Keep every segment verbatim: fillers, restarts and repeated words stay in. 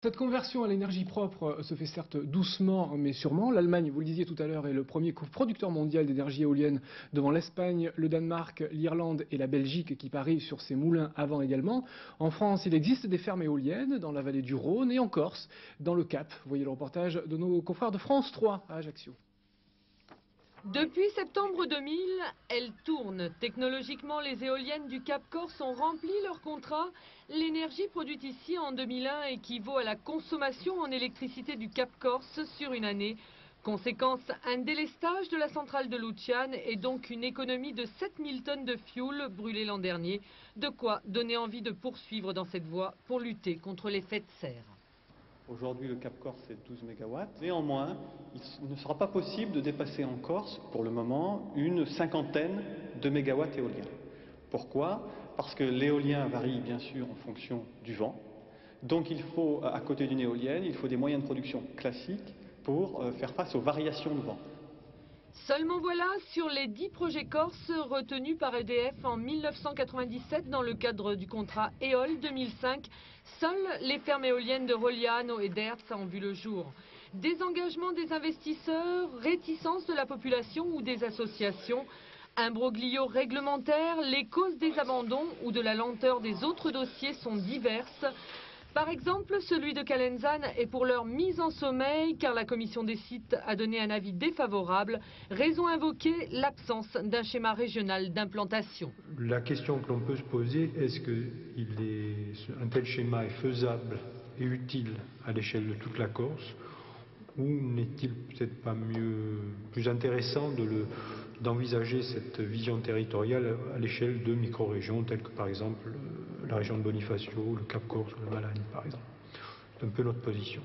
Cette conversion à l'énergie propre se fait certes doucement mais sûrement. L'Allemagne, vous le disiez tout à l'heure, est le premier producteur mondial d'énergie éolienne devant l'Espagne, le Danemark, l'Irlande et la Belgique qui parient sur ces moulins à vent également. En France, il existe des fermes éoliennes dans la vallée du Rhône et en Corse, dans le Cap. Vous voyez le reportage de nos confrères de France trois à Ajaccio. Depuis septembre deux mille, elles tournent. Technologiquement, les éoliennes du Cap Corse ont rempli leur contrat. L'énergie produite ici en deux mille un équivaut à la consommation en électricité du Cap Corse sur une année. Conséquence, un délestage de la centrale de Luciane et donc une économie de sept mille tonnes de fioul brûlées l'an dernier. De quoi donner envie de poursuivre dans cette voie pour lutter contre l'effet de serre. Aujourd'hui, le Cap Corse est douze mégawatts. Néanmoins, il ne sera pas possible de dépasser en Corse, pour le moment, une cinquantaine de mégawatts éoliens. Pourquoi? Parce que l'éolien varie bien sûr en fonction du vent. Donc il faut, à côté d'une éolienne, il faut des moyens de production classiques pour faire face aux variations de vent. Seulement voilà, sur les dix projets corses retenus par E D F en mille neuf cent quatre-vingt-dix-sept dans le cadre du contrat EOL deux mille cinq, seules les fermes éoliennes de Rogliano et d'Erts ont vu le jour. Désengagement des investisseurs, réticence de la population ou des associations, imbroglio réglementaire, les causes des abandons ou de la lenteur des autres dossiers sont diverses. Par exemple, celui de Calenzane est pour leur mise en sommeil car la commission des sites a donné un avis défavorable. Raison invoquée, l'absence d'un schéma régional d'implantation. La question que l'on peut se poser, est-ce qu'un tel schéma est faisable et utile à l'échelle de toute la Corse, ou n'est-il peut-être pas mieux, plus intéressant de le, d'envisager cette vision territoriale à l'échelle de micro-régions telles que par exemple la région de Bonifacio, le Cap Corse ou le Balagne par exemple. C'est un peu notre position.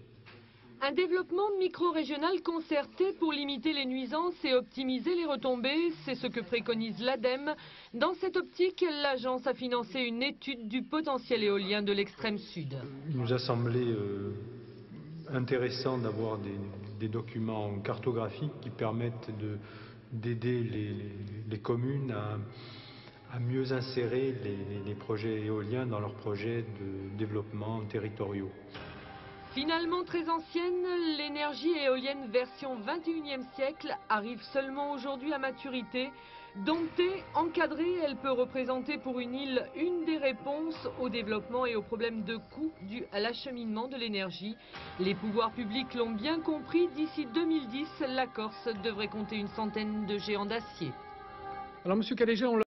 Un développement micro-régional concerté pour limiter les nuisances et optimiser les retombées, c'est ce que préconise l'ADEME. Dans cette optique, l'agence a financé une étude du potentiel éolien de l'extrême sud. Il nous a semblé euh, intéressant d'avoir des, des documents cartographiques qui permettent de d'aider les, les, les communes à, à mieux insérer les, les projets éoliens dans leurs projets de développement territoriaux. Finalement très ancienne, l'énergie éolienne version vingt et unième siècle arrive seulement aujourd'hui à maturité. Domptée, encadrée, elle peut représenter pour une île une des réponses au développement et aux problèmes de coûts dus à l'acheminement de l'énergie. Les pouvoirs publics l'ont bien compris, d'ici deux mille dix, la Corse devrait compter une centaine de géants d'acier. Alors Monsieur Caléger, on